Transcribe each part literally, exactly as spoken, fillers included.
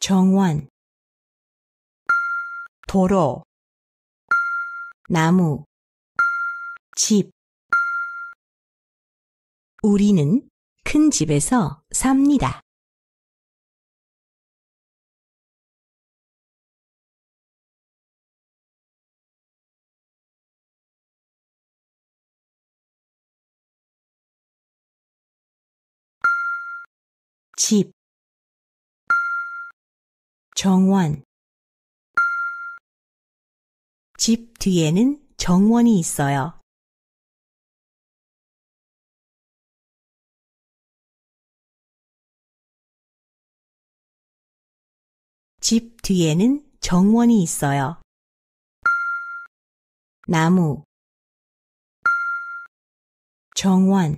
정원, 도로, 나무, 집. 우리는 큰 집에서 삽니다. 집, 정원. 집 뒤에는 정원이 있어요. 집 뒤에는 정원이 있어요. 나무, 정원.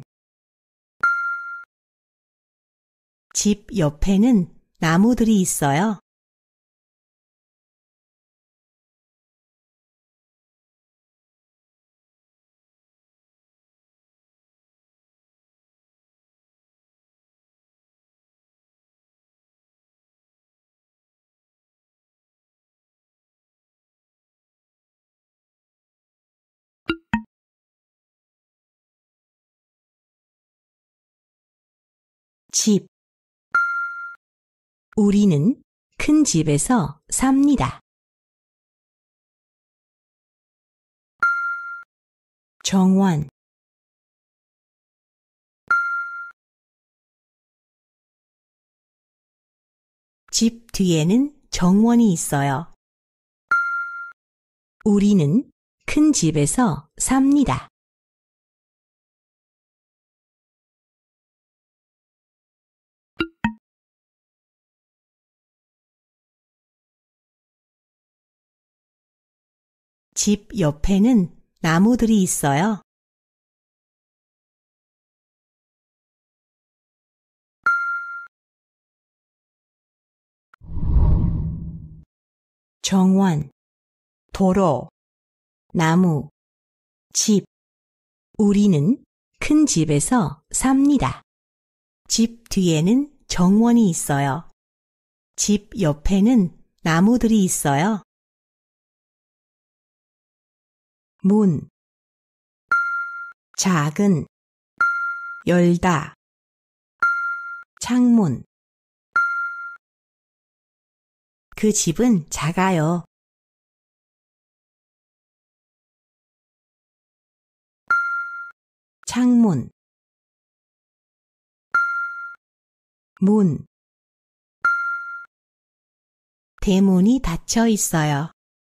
집 옆에는 나무들이 있어요. 집. 우리는 큰 집에서 삽니다. 정원, 집 뒤에는 정원이 있어요. 우리는 큰 집에서 삽니다. 집 옆에는 나무들이 있어요. 정원, 도로, 나무, 집. 우리는 큰 집에서 삽니다. 집 뒤에는 정원이 있어요. 집 옆에는 나무들이 있어요. 문, 작은, 열다, 창문. 그 집은 작아요. 창문, 문. 대문이 닫혀 있어요.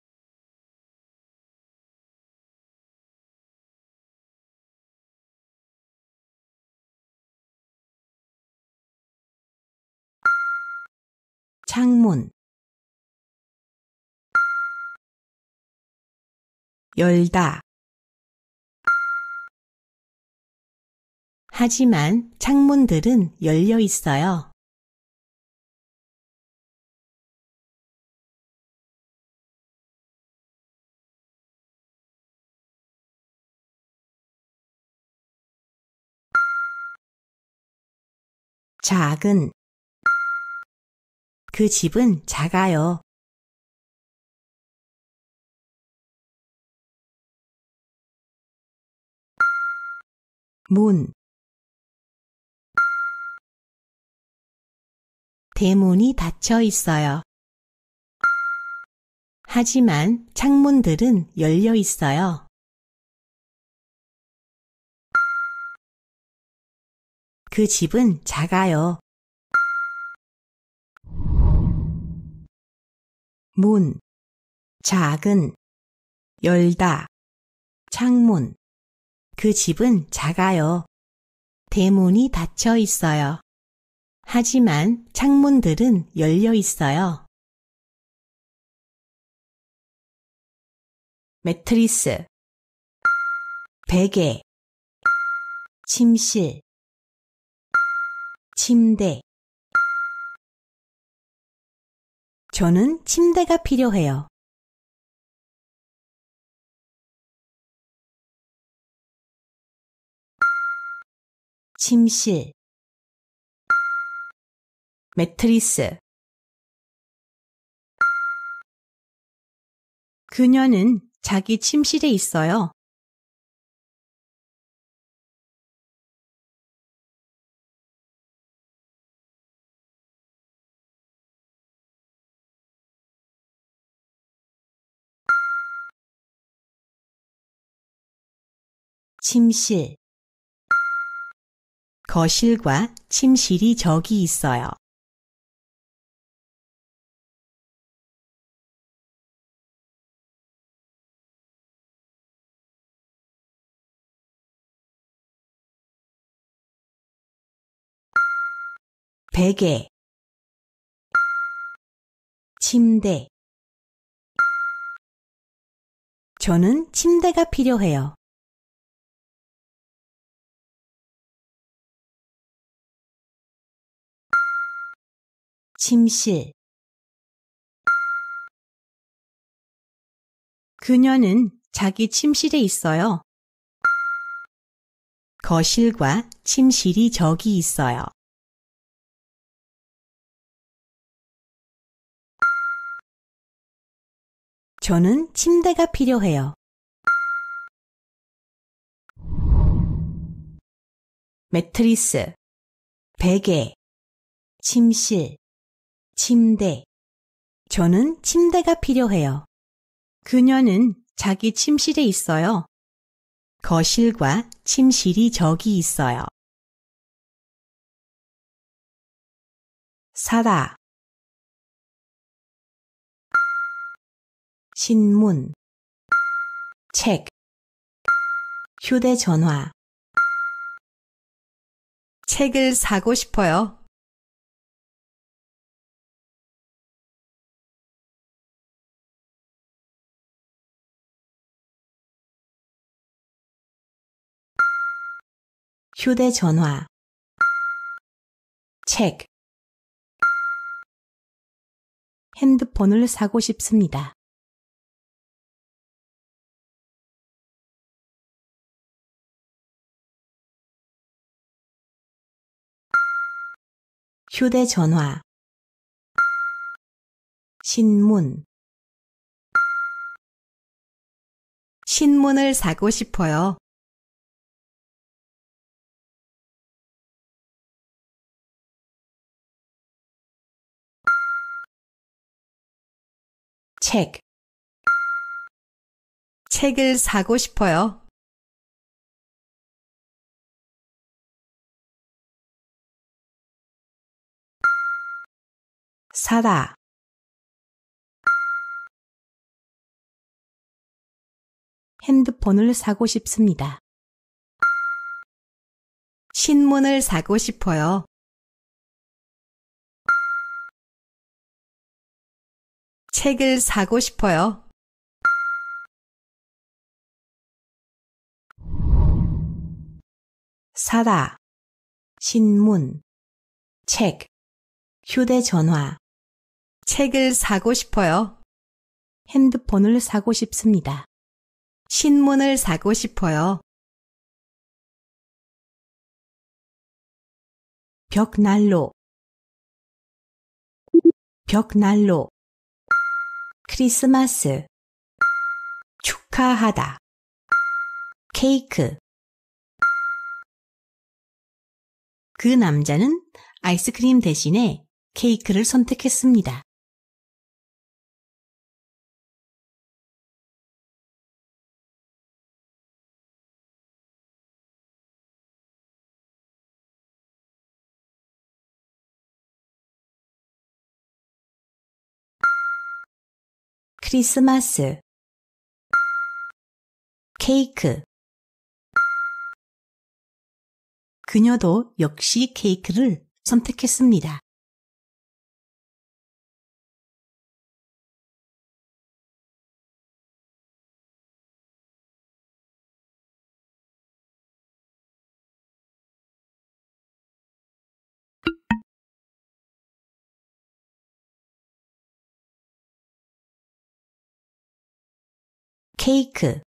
창문, 열다. 하지만 창문들은 열려 있어요. 작은. 그 집은 작아요. 문. 대문이 닫혀 있어요. 하지만 창문들은 열려 있어요. 그 집은 작아요. 문, 작은, 열다, 창문. 그 집은 작아요. 대문이 닫혀 있어요. 하지만 창문들은 열려 있어요. 매트리스, 베개, 침실, 침대. 저는 침대가 필요해요. 침실, 매트리스. 그녀는 자기 침실에 있어요. 침실. 거실과 침실이 저기 있어요. 베개. 침대. 저는 침대가 필요해요. 침실. 그녀는 자기 침실에 있어요. 거실과 침실이 저기 있어요. 저는 침대가 필요해요. 매트리스, 베개, 침실, 침대. 저는 침대가 필요해요. 그녀는 자기 침실에 있어요. 거실과 침실이 저기 있어요. 사다. 신문, 책, 휴대전화. 책을 사고 싶어요. 휴대전화, 책. 핸드폰을 사고 싶습니다. 휴대전화, 신문. 신문을 사고 싶어요. 책. 책을 사고 싶어요. 사다. 핸드폰을 사고 싶습니다. 신문을 사고 싶어요. 책을 사고 싶어요. 사다. 신문, 책, 휴대전화. 책을 사고 싶어요. 핸드폰을 사고 싶습니다. 신문을 사고 싶어요. 벽난로, 벽난로. 크리스마스, 축하하다. 케이크. 그 남자는 아이스크림 대신에 케이크를 선택했습니다. 크리스마스, 케이크. 그녀도 역시 케이크를 선택했습니다. 케이크.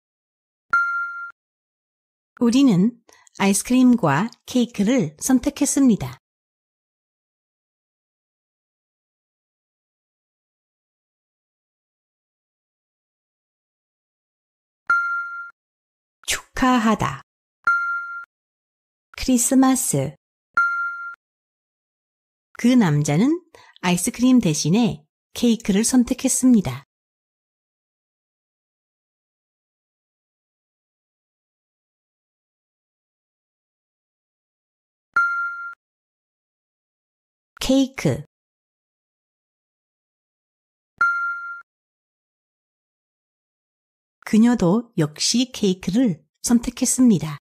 우리는 아이스크림과 케이크를 선택했습니다. 축하하다. 크리스마스. 그 남자는 아이스크림 대신에 케이크를 선택했습니다. 케이크. 그녀도 역시 케이크를 선택했습니다.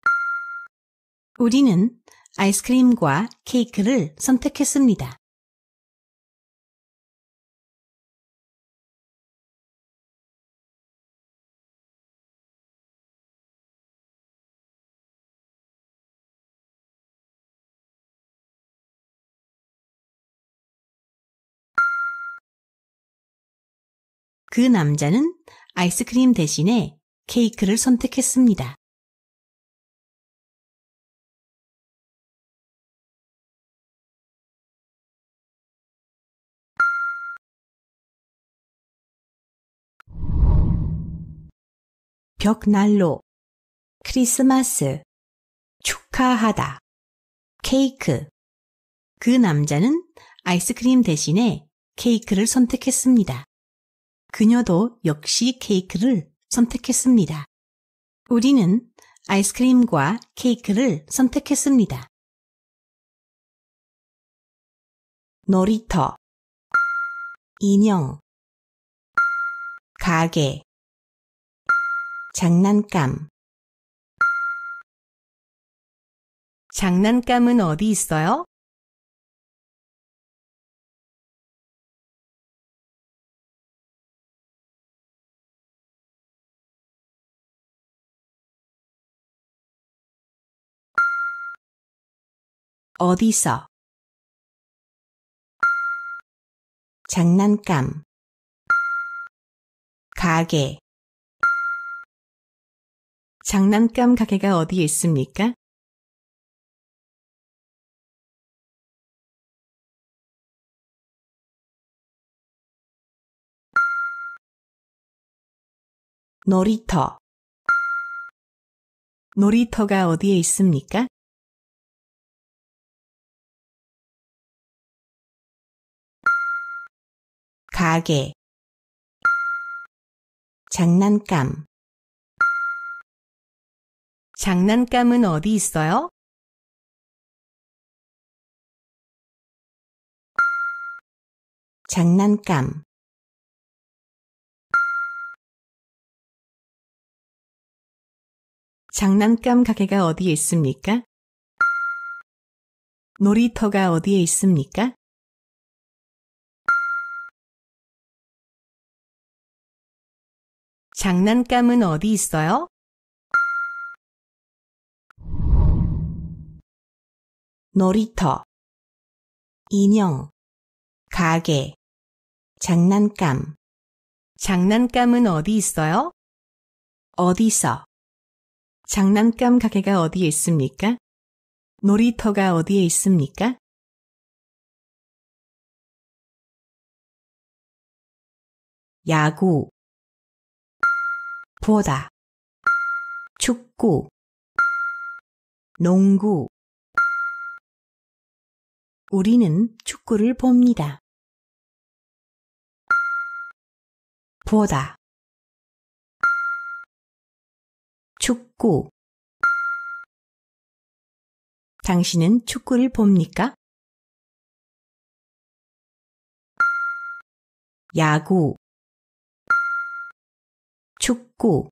우리는 아이스크림과 케이크를 선택했습니다. 그 남자는 아이스크림 대신에 케이크를 선택했습니다. 벽난로. 크리스마스. 축하하다. 케이크. 그 남자는 아이스크림 대신에 케이크를 선택했습니다. 그녀도 역시 케이크를 선택했습니다. 우리는 아이스크림과 케이크를 선택했습니다. 놀이터. 인형. 가게. 장난감. 장난감은 어디 있어요? 어디서? 장난감. 가게. 장난감 가게가 어디에 있습니까? 놀이터. 놀이터가 어디에 있습니까? 가게. 장난감. 장난감은 어디 있어요? 장난감. 장난감 가게가 어디에 있습니까? 놀이터가 어디에 있습니까? 장난감은 어디 있어요? 놀이터. 인형. 가게. 장난감. 장난감은 어디 있어요? 어디서? 장난감 가게가 어디에 있습니까? 놀이터가 어디에 있습니까? 야구. 보다. 축구. 농구. 우리는 축구를 봅니다. 보다. 축구. 당신은 축구를 봅니까? 야구. 축구.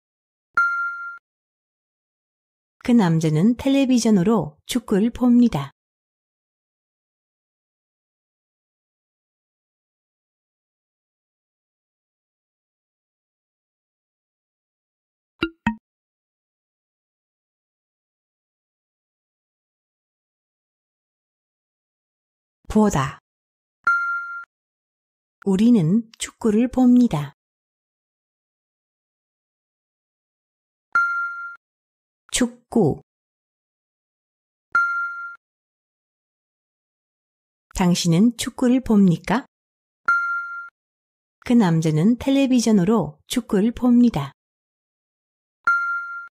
그 남자는 텔레비전으로 축구를 봅니다. 보다. 우리는 축구를 봅니다. 축구. 당신은 축구를 봅니까? 그 남자는 텔레비전으로 축구를 봅니다.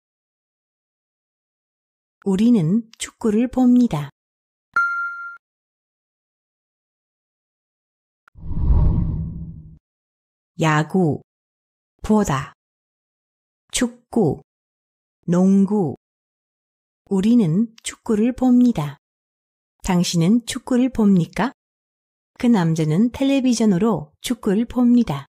우리는 축구를 봅니다. 야구, 보다, 축구, 농구. 우리는 축구를 봅니다. 당신은 축구를 봅니까? 그 남자는 텔레비전으로 축구를 봅니다.